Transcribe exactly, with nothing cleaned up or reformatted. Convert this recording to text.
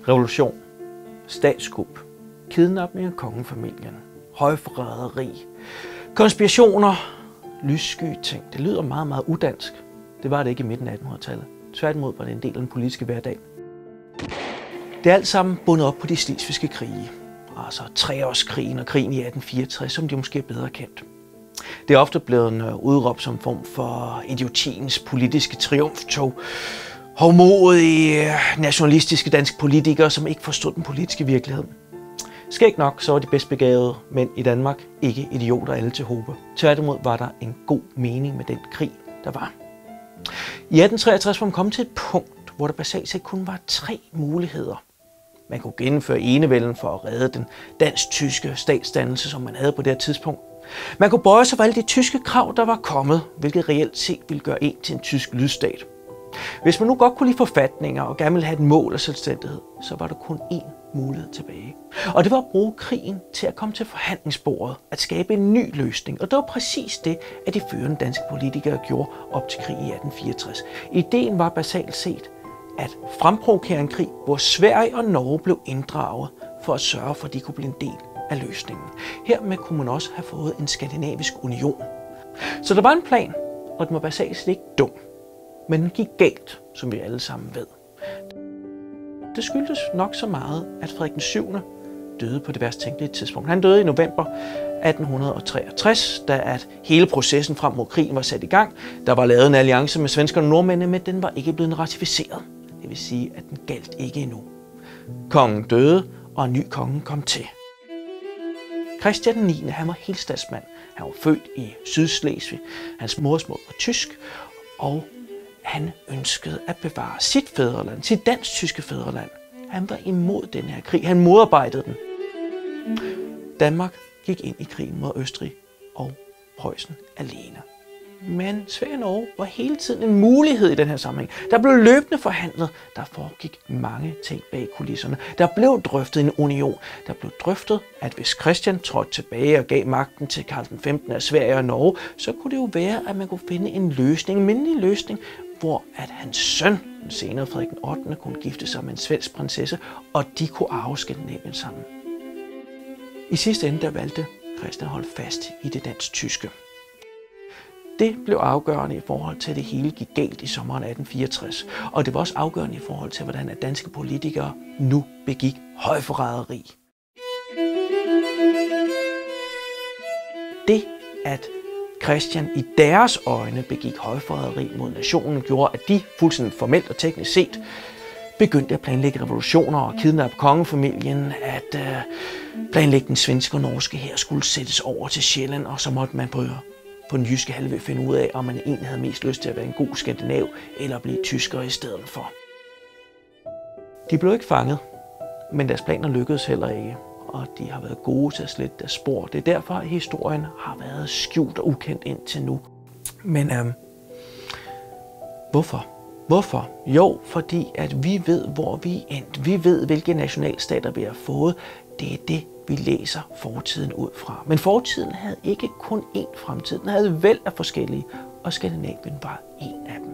Revolution, statskup, kidnapning af kongefamilien, højforræderi, konspirationer, lyssky ting. Det lyder meget, meget udansk. Det var det ikke i midten af attenhundredetallet. Tværtimod var det en del af den politiske hverdag. Det er alt sammen bundet op på de slesvigske krige, altså treårskrigen og krigen i atten fireogtres, som de måske er bedre kendt. Det er ofte blevet udråbt som form for idiotiens politiske triumftog. Hovmodige, nationalistiske danske politikere, som ikke forstod den politiske virkelighed. Skægt nok, så var de bedst begavede mænd i Danmark ikke idioter alle til hobe. Tværtimod var der en god mening med den krig, der var. I atten treogtres var man kommet til et punkt, hvor der basalt set kun var tre muligheder. Man kunne gennemføre enevælden for at redde den dansk-tyske statsdannelse, som man havde på det her tidspunkt. Man kunne bøje sig for alle de tyske krav, der var kommet, hvilket reelt set ville gøre en til en tysk lydstat. Hvis man nu godt kunne lide forfatninger og gerne ville have et mål af selvstændighed, så var der kun én mulighed tilbage. Og det var at bruge krigen til at komme til forhandlingsbordet, at skabe en ny løsning. Og det var præcis det, at de førende danske politikere gjorde op til krigen i atten fireogtres. Ideen var basalt set at fremprovokere en krig, hvor Sverige og Norge blev inddraget for at sørge for, at de kunne blive en del af løsningen. Hermed kunne man også have fået en skandinavisk union. Så der var en plan, og den var basalt set ikke dum. Men den gik galt, som vi alle sammen ved. Det skyldtes nok så meget, at Frederik den syvende døde på det værst tænkelige tidspunkt. Han døde i november atten treogtres, da at hele processen frem mod krigen var sat i gang. Der var lavet en alliance med svenskerne og nordmændene, men den var ikke blevet ratificeret. Det vil sige, at den galt ikke endnu. Kongen døde, og en ny konge kom til. Christian den niende, han var helstadsmand. Han var født i Sydslesvig. Hans modersmål var tysk, og han ønskede at bevare sit fædreland, sit dansk-tyske fædreland. Han var imod den her krig. Han modarbejdede den. Danmark gik ind i krigen mod Østrig og Preussen alene. Men Sverige og Norge var hele tiden en mulighed i den her sammenhæng. Der blev løbende forhandlet. Der foregik mange ting bag kulisserne. Der blev drøftet en union. Der blev drøftet, at hvis Christian trådte tilbage og gav magten til Karl den femtende af Sverige og Norge, så kunne det jo være, at man kunne finde en løsning, en mindelig løsning, hvor at hans søn, den senere Frederik den ottende, kunne gifte sig med en svensk prinsesse, og de kunne arve Skandinavien sammen. I sidste ende der valgte Christian at holde fast i det dansk-tyske. Det blev afgørende i forhold til, at det hele gik galt i sommeren atten fireogtres. Og det var også afgørende i forhold til, hvordan at danske politikere nu begik højforræderi. Det, at Christian i deres øjne begik højforræderi mod nationen, gjorde, at de fuldstændig formelt og teknisk set begyndte at planlægge revolutioner og kidnappe kongefamilien, at øh, planlægge den svenske og norske her skulle sættes over til Sjælland, og så måtte man på, på den jyske halvø finde ud af, om man egentlig havde mest lyst til at være en god skandinav, eller blive tysker i stedet for. De blev ikke fanget, men deres planer lykkedes heller ikke, og de har været gode til at slette deres spor. Det er derfor, at historien har været skjult og ukendt indtil nu. Men øh, hvorfor? Hvorfor? Jo, fordi at vi ved, hvor vi er endt. Vi ved, hvilke nationalstater vi har fået. Det er det, vi læser fortiden ud fra. Men fortiden havde ikke kun én fremtid. Den havde væld af forskellige, og Skandinavien var en af dem.